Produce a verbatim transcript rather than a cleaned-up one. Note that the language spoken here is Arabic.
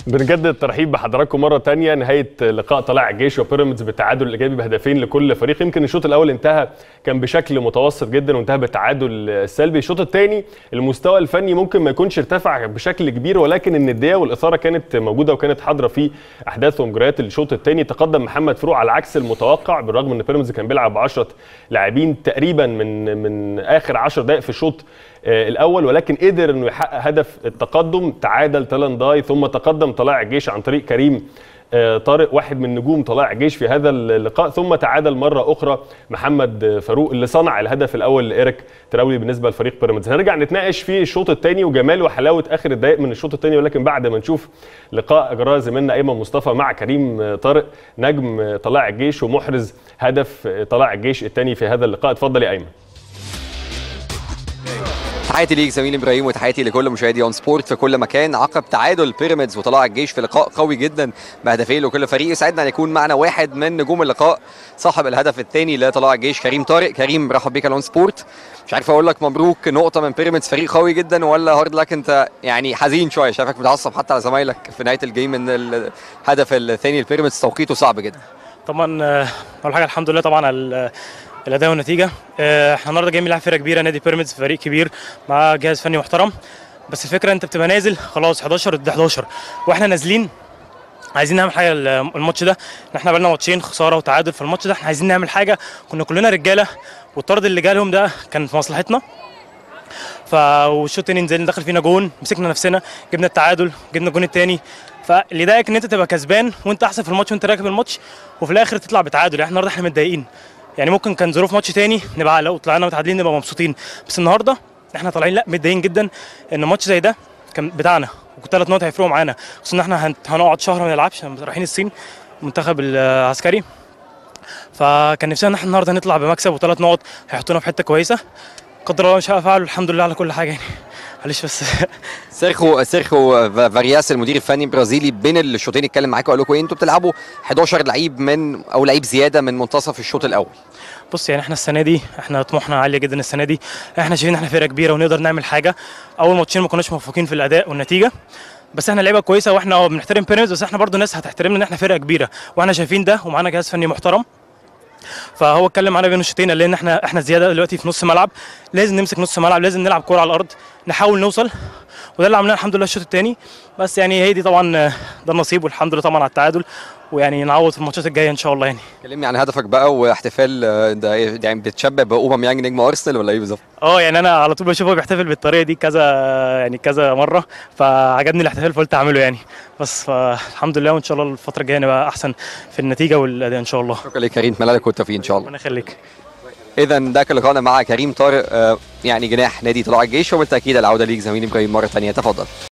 بنجدد الترحيب بحضراتكم مره ثانيه. نهايه لقاء طلائع الجيش وبيراميدز بالتعادل الايجابي بهدفين لكل فريق. يمكن الشوط الاول انتهى كان بشكل متوسط جدا وانتهى بالتعادل السلبي. الشوط الثاني المستوى الفني ممكن ما يكونش ارتفع بشكل كبير، ولكن النديه والاثاره كانت موجوده وكانت حاضره في احداث ومجريات الشوط الثاني. تقدم محمد فاروق على عكس المتوقع، بالرغم ان بيراميدز كان بيلعب ب عشرة لاعبين تقريبا من من اخر عشر دقائق في الشوط الاول، ولكن قدر انه يحقق هدف التقدم. تعادل تلنداي ثم تقدم طلائع الجيش عن طريق كريم طارق، واحد من نجوم طلائع الجيش في هذا اللقاء، ثم تعادل مره اخرى محمد فاروق اللي صنع الهدف الاول لايريك تراولي بالنسبه لفريق بيراميدز. هنرجع نتناقش في الشوط الثاني وجمال وحلاوه اخر الدقائق من الشوط الثاني، ولكن بعد ما نشوف لقاء اجراه زميلنا ايمن مصطفى مع كريم طارق نجم طلائع الجيش ومحرز هدف طلائع الجيش الثاني في هذا اللقاء. اتفضل يا ايمن. تحياتي ليك زميلي ابراهيم وتحياتي لكل مشاهدي اون سبورت في كل مكان. عقب تعادل بيراميدز وطلائع الجيش في لقاء قوي جدا بهدفين لكل فريق، يسعدنا ان يكون معنا واحد من نجوم اللقاء صاحب الهدف الثاني لطلائع الجيش كريم طارق. كريم برحب بيك على اون سبورت. مش عارف اقول لك مبروك نقطه من بيراميدز، فريق قوي جدا، ولا هارد لك انت يعني حزين شويه؟ شايفك متعصب حتى على زمايلك في نهايه الجيم ان الهدف الثاني لبيراميدز توقيته صعب جدا. طبعا اول حاجه الحمد لله طبعا على الاداء والنتيجه. احنا النهارده جايين نلعب فرقه كبيره، نادي بيراميدز فريق كبير مع جهاز فني محترم، بس الفكره انت بتبقى نازل خلاص حداشر ضد حداشر، واحنا نازلين عايزين نعمل حاجه الماتش ده. احنا بقى لنا ماتشين خساره وتعادل، في الماتش ده احنا عايزين نعمل حاجه، كنا كلنا رجاله والطرد اللي جالهم ده كان في مصلحتنا. فالشوط الثاني نزلنا دخل فينا جون، مسكنا نفسنا جبنا التعادل، جبنا الجون الثاني. فاللي ضايقك ان انت تبقى كسبان وانت احسن في الماتش وانت راكب الماتش، وفي الاخر تطلع بتعادل. احنا النهارده احنا متضايقين، يعني ممكن كان ظروف ماتش تاني نبقى لو طلعنا متعادلين نبقى مبسوطين، بس النهارده احنا طالعين لا متضايقين جدا ان ماتش زي ده كان بتاعنا، وثلاث نقط هيفرقوا معانا، خصوصا ان احنا هنقعد شهر ما نلعبش، رايحين الصين المنتخب العسكري. فكان نفسنا ان احنا النهارده نطلع بمكسب وثلاث نقط هيحطونا في حته كويسه. قدر الله ما شاء فعل، الحمد لله على كل حاجه يعني. معلش بس سيرخو سيرخو فارياس المدير الفني البرازيلي بين الشوطين اتكلم معاكم وقال لكم ايه؟ انتوا بتلعبوا حداشر لعيب من او لعيب زياده من منتصف الشوط الاول. بص يعني احنا السنه دي احنا طموحنا عاليه جدا السنه دي، احنا شايفين احنا فرقه كبيره ونقدر نعمل حاجه. اول ماتشين ما كناش موفقين في الاداء والنتيجه، بس احنا لعيبه كويسه واحنا اه بنحترم بيراميدز، بس احنا برضو ناس هتحترمنا ان احنا فرقه كبيره واحنا شايفين ده، ومعانا جهاز فني محترم. فهو اتكلم معانا بين الشوطين قال لنا احنا احنا زياده دلوقتي في نص ملعب، لازم نمسك نص ملعب، لازم نلعب كوره على الارض، نحاول نوصل، وده اللي عملناه الحمد لله الشوط الثاني. بس يعني هي دي طبعا ده النصيب، والحمد لله طبعا على التعادل، ويعني نعوض في الماتشات الجايه ان شاء الله. يعني كلمني عن هدفك بقى واحتفال ده، يعني بتشبه باوباميانج نجم ارسنال ولا ايه بالظبط؟ اه يعني انا على طول بشوفه بيحتفل بالطريقه دي كذا يعني كذا مره، فعجبني الاحتفال فقلت اعمله يعني. بس فالحمد لله، وان شاء الله الفتره الجايه نبقى احسن في النتيجه والاداء ان شاء الله. شكرا لك كريم، اتمنى لك والتوفيق ان شاء الله. ربنا يخليك. اذا ده كان لقاءنا مع كريم طارق، يعني جناح نادي طلائع الجيش، وبالتاكيد العوده ليك زميلي ابراهيم مره ثانيه. تفضل.